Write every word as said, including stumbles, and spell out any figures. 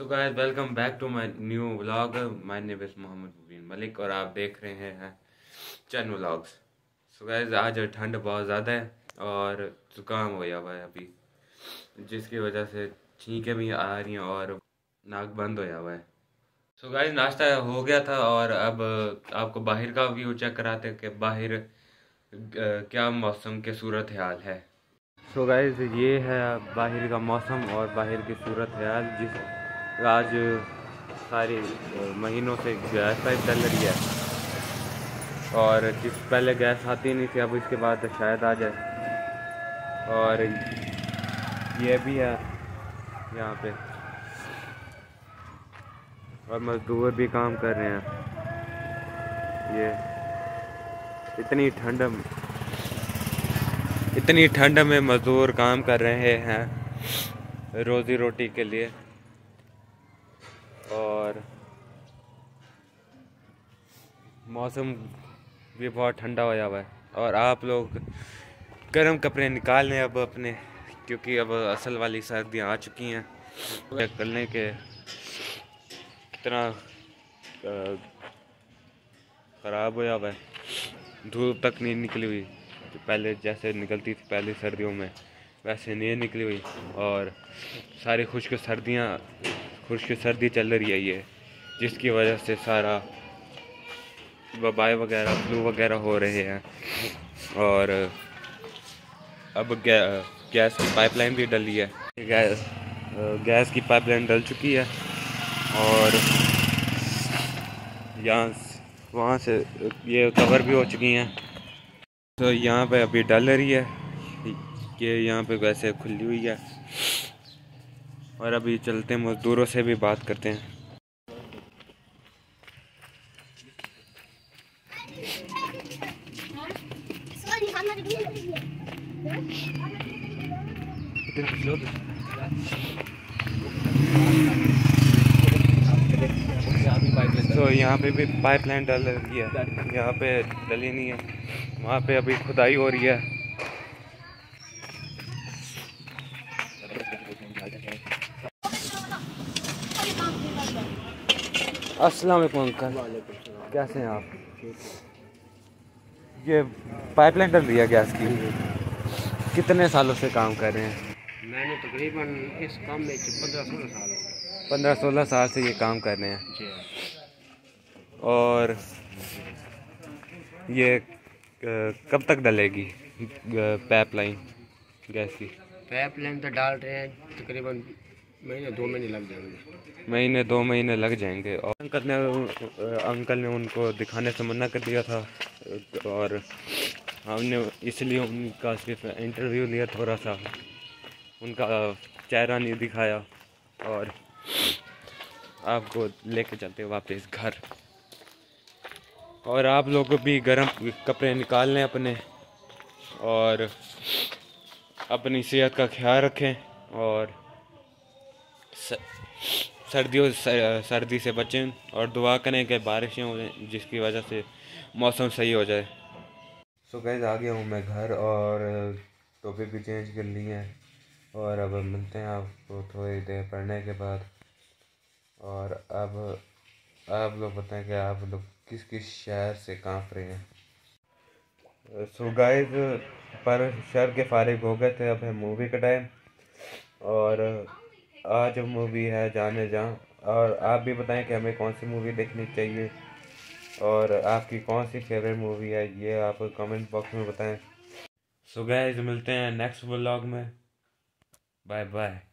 Guys welcome back to my new vlog. My name is Mohammed Mubeen Malik और आप देख रहे हैं चैन व्लॉग्स। सो गाइस आज ठंड बहुत ज़्यादा है और ज़ुकाम हो गया हुआ है अभी, जिसकी वजह से छींकें भी आ रही हैं और नाक बंद हो गया हुआ है। सो गाइस नाश्ता हो गया था और अब आपको बाहर का व्यू चेक कराते हैं कि बाहर अ, क्या मौसम के सूरत हाल है। सो गाइस ये है बाहर का मौसम और बाहर की सूरत हाल, जिस आज सारी महीनों से गैस पाइप चल रही है और जिस पहले गैस आती नहीं थी अब इसके बाद शायद आ जाए। और ये भी है यहाँ पे और मजदूर भी काम कर रहे हैं। ये इतनी ठंड इतनी ठंड में मजदूर काम कर रहे हैं रोज़ी रोटी के लिए। और मौसम भी बहुत ठंडा हो हुआ है और आप लोग गर्म कपड़े निकाल लें अब अपने, क्योंकि अब असल वाली सर्दियाँ आ चुकी हैं। निकलने के कितना ख़राब हो हुआ है, धूप तक नहीं निकली हुई, पहले जैसे निकलती थी पहले सर्दियों में वैसे नहीं निकली हुई और सारी खुश्क सर्दियाँ खुश्क सर्दी चल रही है ये, जिसकी वजह से सारा वबाएँ वगैरह फ्लू वगैरह हो रहे हैं। और अब गै, गैस की पाइपलाइन भी डली है, गैस गैस की पाइपलाइन डल चुकी है और यहाँ वहाँ से ये कवर भी हो चुकी हैं। तो यहाँ पे अभी डल रही है कि यहाँ पे वैसे खुली हुई है। और अभी चलते हैं मज़दूरों से भी बात करते हैं। तो यहाँ पे भी पाइपलाइन डल रही है, यहाँ पे डली नहीं है, वहाँ पे अभी खुदाई हो रही है। अस्सलाम वालेकुम अंकल, कैसे हैं आप? ये पाइपलाइन डल रही है गैस की, कितने सालों से काम कर रहे हैं? मैंने तकरीबन इस काम में पंद्रह सोलह साल पंद्रह सोलह साल से ये काम कर रहे हैं। जी। और ये कब तक डलेगी पाइपलाइन गैस की? पाइपलाइन तो डाल रहे हैं तकरीबन महीने दो महीने लग जाएंगे महीने दो महीने लग जाएंगे। और अंकल ने अंकल ने उनको दिखाने से मना कर दिया था और हमने इसलिए उनका सिर्फ इंटरव्यू लिया, थोड़ा सा उनका चेहरा नहीं दिखाया और आपको लेके चलते वापस घर। और आप लोग भी गर्म कपड़े निकाल लें अपने और अपनी सेहत का ख्याल रखें और सर्दियों सर्दी से बचें और दुआ करें कि बारिशें हो जाएं जिसकी वजह से मौसम सही हो जाए। सो गाइस आ गया हूँ मैं घर और टोपी भी चेंज कर ली है और अब मिलते हैं आपको थोड़ी देर पढ़ने के बाद। और अब आप लोग बताएं कि आप लोग किस किस शहर से काँप रहे हैं। सो गाइस पर शहर के फारिग हो गए थे, अब है मूवी का टाइम और आज मूवी है जाने जा। और आप भी बताएं कि हमें कौन सी मूवी देखनी चाहिए और आपकी कौन सी फेवरेट मूवी है, ये आप कमेंट बॉक्स में बताएं। सो गाइस मिलते हैं नेक्स्ट व्लॉग में, बाय बाय।